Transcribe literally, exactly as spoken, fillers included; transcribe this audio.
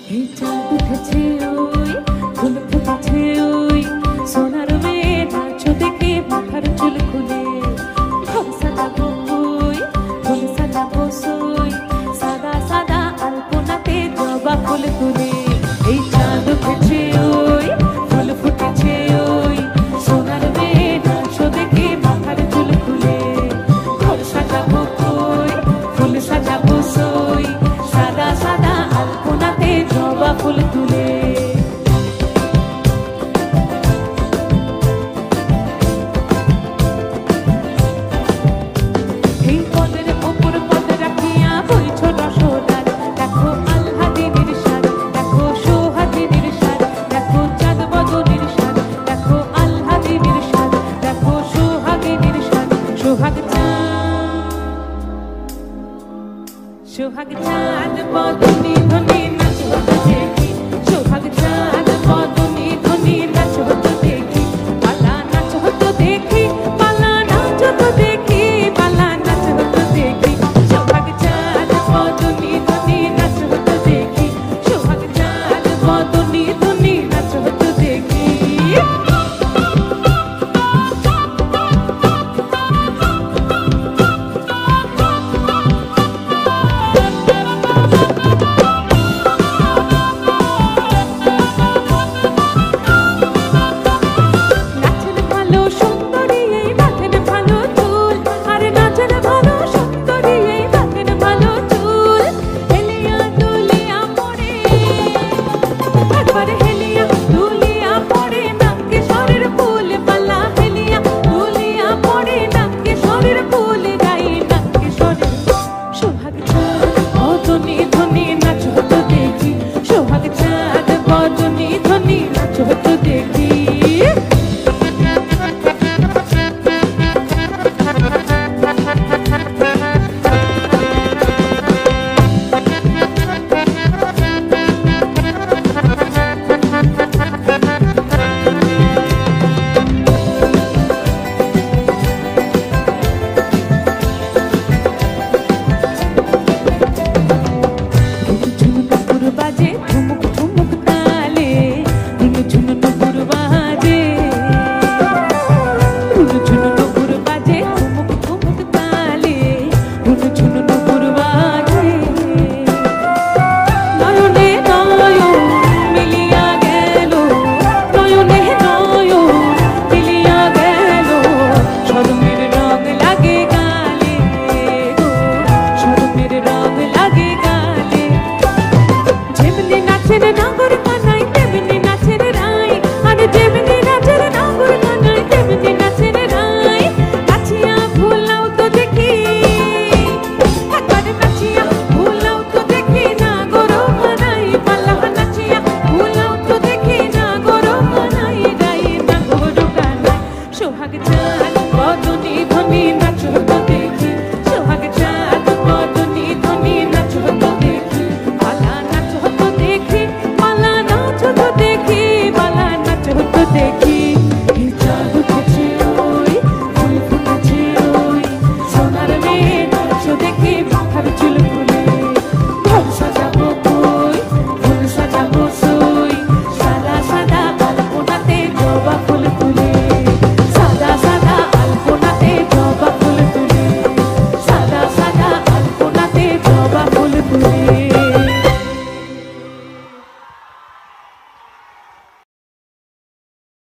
এই চাঁদ উঠেছে ওই ফুল ফুটেছে ওই সোনার মেয়ে নাচো দেখে মাথার চুল খুলে ঘর সাজাবো ওই ফুল সাজাবো সই সাদা সাদা আলপনাতে জবা ফুল তুলে এই চাঁদ উঠেছে ওই ফুল ফুটেছে ওই সোনার মেয়ে নাচো দেখে মাথার চুল খুলে ঘর সাজাবো ওই ফুল সাজাবো সই সাদা সাদা আলপনাতে জবা ফুল তুলে এই পদের উপর পদ রাখিয়া বইছ রসদার দেখো আল্লাদিনীর সার দেখো সোহাগিনীর সার দেখো চাঁদ বদনীর সার দেখো আল্লাদিনীর সার দেখো সোহাগিনীর সার সোহাগ চাঁদ সোহাগ চাঁদ বদনী ধনী নাচ হতো দেখি সোহাগ চাঁদ বদনী ধনী নাচ হতো দেখি পালা নাচ হতো দেখি পালা নাচ হতো দেখি পালা নাচ হতো দেখি সোহাগ চাঁদ বদনী ধনী নাচ হতো দেখি সোহাগ চাঁদ বদনী ধনী নাচ হতো দেখি নাচের ভালো সুন্দরী এই বাঁধেন ভালো চুল আরে নাচের ভালো সুন্দরী এই বাঁধেন ভালো চুল হেলিয়া দুলিয়া পড়ে একবারে হেলিয়া দুলিয়া পড়ে নাকে শরীর ফুল পালা হেলিয়া দুলিয়া পড়ে নাকে শরীর ফুল গাই নাকে শরীর সোহাগ চাঁদ বদনী ধনী নাচ হতো দেখি সোহাগ চাঁদ বদনী ধনী নাচ হতো দেখি ঝুনু নুপুর বাজে ঠুমুক ঠুমুক তালে ঝুনু ঝুনু নুপুর বাজে ঝুনু ঝুনু নুপুর বাজে ঠুমুক ঠুমুক তালে ঝুনু ঝুনু নুপুর বাজে নয়নে নয়ন মিলিয়া গেল নয়নে নয়ন মিলিয়া গেল শরমের রং লাগে গালে গো শরমের রং লাগে গালে যেমনি নাচেন না